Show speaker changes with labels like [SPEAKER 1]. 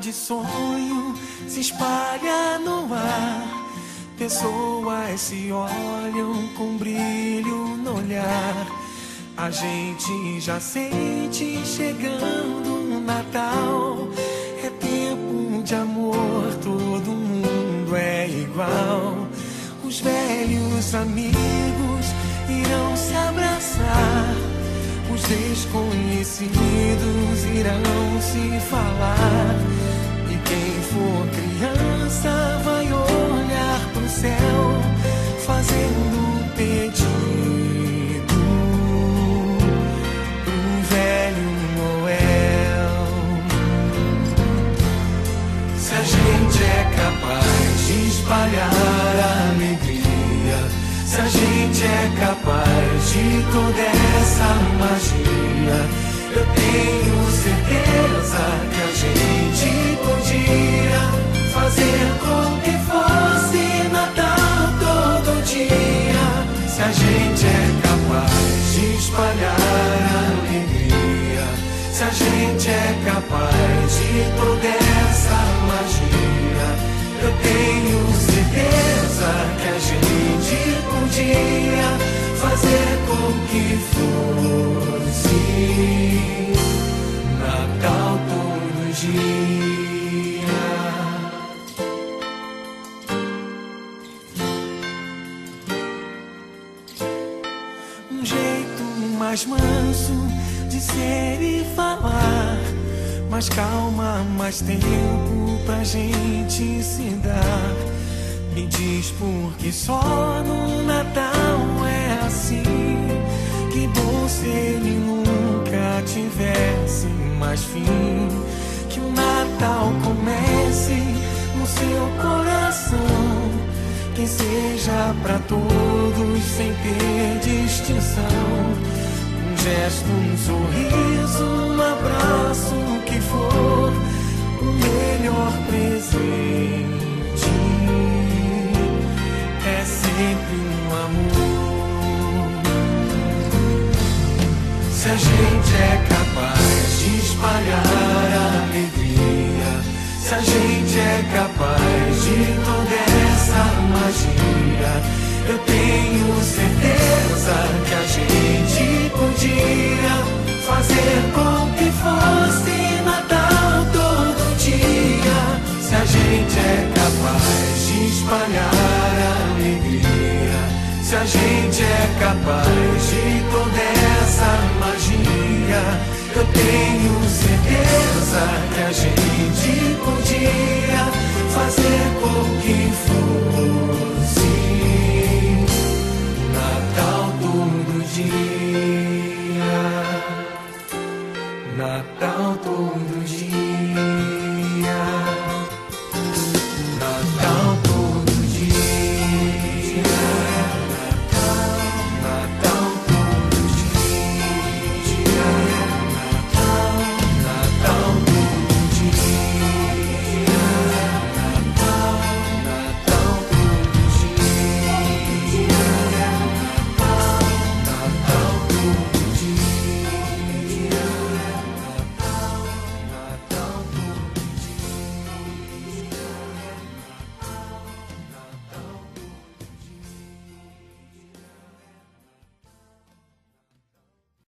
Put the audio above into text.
[SPEAKER 1] de sonho se espalha no ar. Pessoas se olham com brilho no olhar. A gente já sente chegando o Natal. É tempo de amor, todo mundo é igual. Os velhos amigos irão se abraçar. Os desconhecidos irão se falar. E quem for criança vai olhar pro céu, fazendo um pedido pro velho Noel. Se a gente é capaz de espalhar a alegria, se a gente é capaz de toda essa magia, eu tenho certeza que a gente podia fazer com que fosse Natal todo dia. Se a gente é capaz de espalhar a alegria, se a gente é capaz de toda essa magia, eu tenho certeza que a gente podia fazer com que fosse Natal todo dia. Um jeito mais manso de ser e falar, mais calma, mais tempo pra gente se dar. Me diz por que só no Natal é assim. Que bom se ele nunca tivesse mais fim. Que o Natal comece no seu coração, que seja pra todos sem ter distinção. Um gesto, um sorriso, um abraço, o que for, o melhor presente é sempre um amor. Se a gente é capaz de espalhar a alegria, se a gente é capaz de toda essa magia, eu tenho certeza que a gente podia fazer com que fosse Natal todo dia. Se a gente é capaz de espalhar a alegria, se a gente é capaz de toda essa magia, eu tenho certeza que a gente podia fazer com que fosse